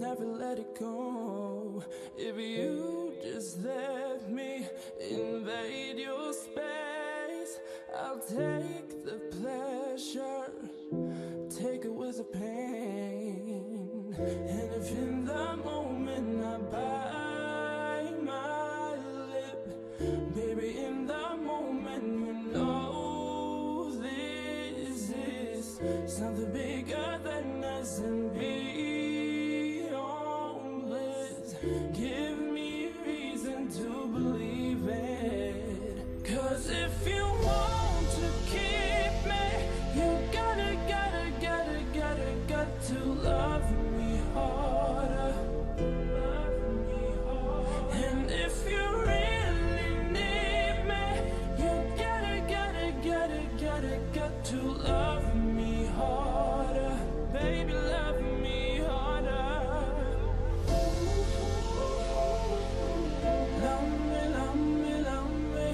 never let it go. If you just let me invade your space, I'll take the pleasure, take it with the pain. And if in the moment I bite my lip, baby, in the moment you know this is something bigger than us and beyond bliss. Give me reason to believe it, 'cause if you want to keep me, you got to love me harder, love me harder. And if you really need me, you got to love me harder, baby, love me harder. Love me, love me, love me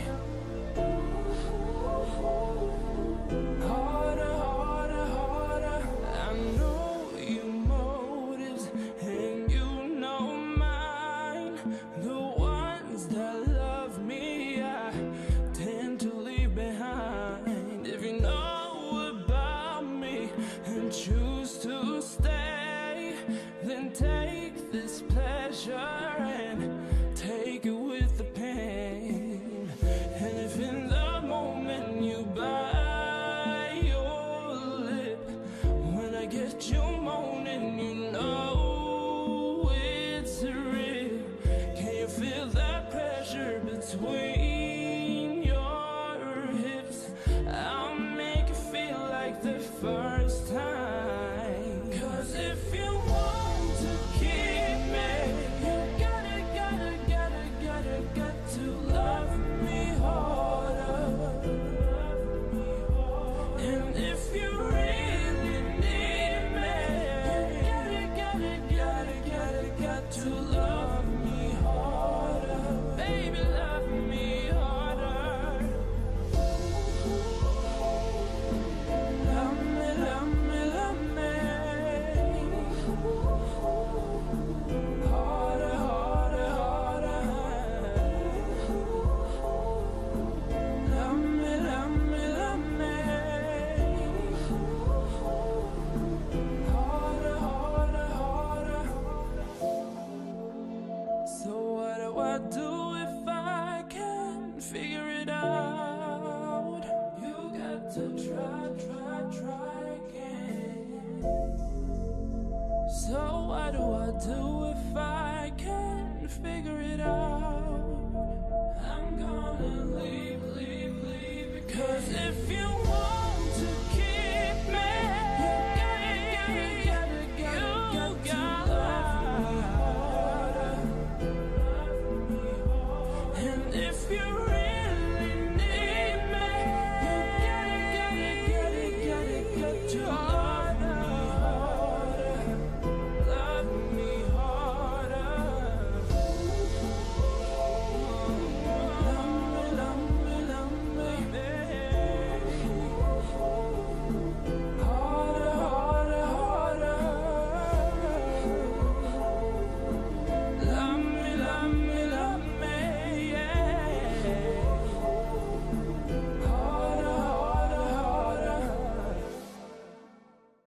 harder, harder, harder. I know your motives and you know mine. The ones that love me I tend to leave behind. If you know about me and choose to stay, then take this pleasure and take it with the pain. And if in the moment you bite your lip, when I get you moaning, you know it's real. Can you feel that pressure between your hips? I'll make it feel like the first time. 'Cause if you want to keep me, you got to love me harder. And if you really need me, you got to love me harder, baby, love me harder. Love me, love me, love me harder, harder, harder. Love me, love me, love me harder, harder, harder. So what do I do if I can't figure it out? You got to try again. So what do I do if I can't figure